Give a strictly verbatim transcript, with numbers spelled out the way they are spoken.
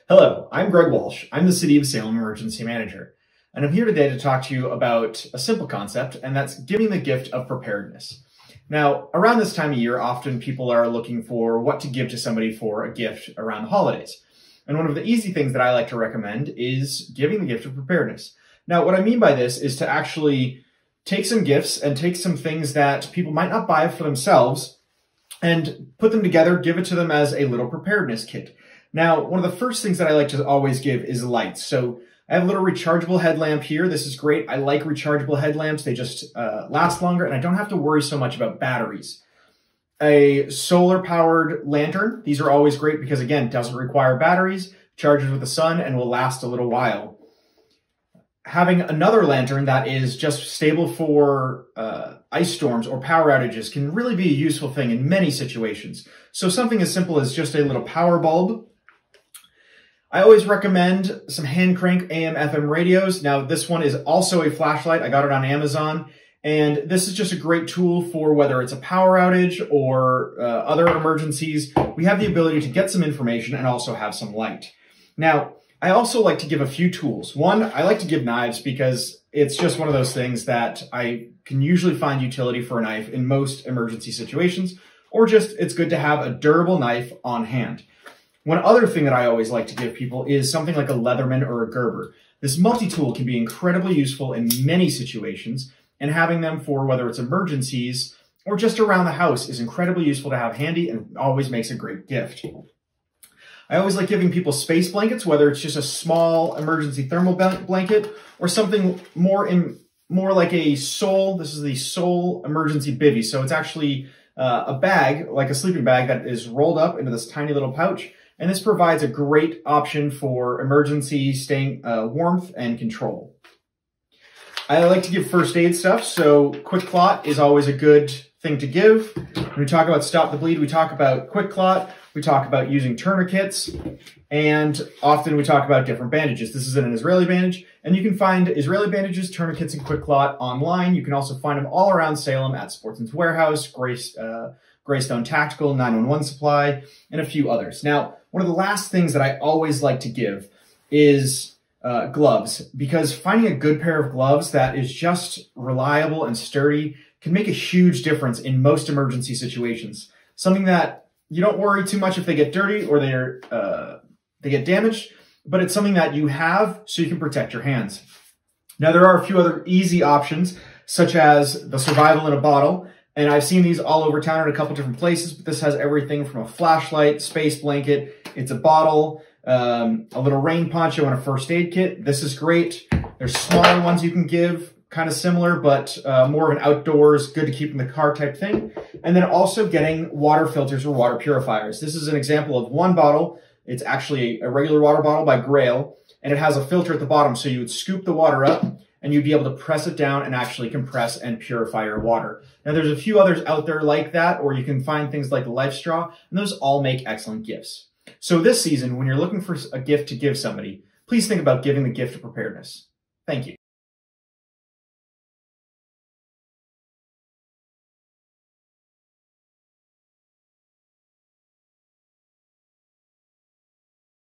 Hello, I'm Greg Walsh. I'm the City of Salem Emergency Manager, and I'm here today to talk to you about a simple concept, and that's giving the gift of preparedness. Now, around this time of year, often people are looking for what to give to somebody for a gift around the holidays. And one of the easy things that I like to recommend is giving the gift of preparedness. Now, what I mean by this is to actually take some gifts and take some things that people might not buy for themselves and put them together, give it to them as a little preparedness kit. Now, one of the first things that I like to always give is lights. So I have a little rechargeable headlamp here. This is great. I like rechargeable headlamps. They just uh, last longer, and I don't have to worry so much about batteries. A solar-powered lantern. These are always great because, again, doesn't require batteries, charges with the sun, and will last a little while. Having another lantern that is just stable for uh, ice storms or power outages can really be a useful thing in many situations. So something as simple as just a little power bulb. I always recommend some hand crank A M F M radios. Now, this one is also a flashlight. I got it on Amazon. And this is just a great tool for whether it's a power outage or uh, other emergencies. We have the ability to get some information and also have some light. Now, I also like to give a few tools. One, I like to give knives because it's just one of those things that I can usually find utility for a knife in most emergency situations, or just it's good to have a durable knife on hand. One other thing that I always like to give people is something like a Leatherman or a Gerber. This multi-tool can be incredibly useful in many situations, and having them for whether it's emergencies or just around the house is incredibly useful to have handy and always makes a great gift. I always like giving people space blankets, whether it's just a small emergency thermal blanket or something more in more like a Soul. This is the Soul emergency bivvy. So it's actually uh, a bag, like a sleeping bag, that is rolled up into this tiny little pouch. And this provides a great option for emergency staying uh, warmth and control. I like to give first aid stuff, so Quick Clot is always a good thing to give. When we talk about Stop the Bleed, we talk about Quick Clot, we talk about using tourniquets, and often we talk about different bandages. This is an Israeli bandage, and you can find Israeli bandages, tourniquets, and Quick Clot online. You can also find them all around Salem at Sportsman's Warehouse, Grace, uh, Greystone Tactical, nine one one Supply, and a few others. Now, one of the last things that I always like to give is uh, gloves, because finding a good pair of gloves that is just reliable and sturdy can make a huge difference in most emergency situations. Something that you don't worry too much if they get dirty or they're uh, they get damaged, but it's something that you have so you can protect your hands. Now, there are a few other easy options, such as the Survival in a Bottle. And I've seen these all over town in a couple different places, but this has everything from a flashlight, space blanket, it's a bottle, um, a little rain poncho, and a first aid kit. This is great. There's smaller ones you can give, kind of similar, but uh, more of an outdoors, good to keep in the car type thing. And then also getting water filters or water purifiers. This is an example of one bottle. It's actually a regular water bottle by Grail, and it has a filter at the bottom, so you would scoop the water up, and you'd be able to press it down and actually compress and purify your water. Now, there's a few others out there like that, or you can find things like the Life Straw, and those all make excellent gifts. So this season, when you're looking for a gift to give somebody, please think about giving the gift of preparedness. Thank you.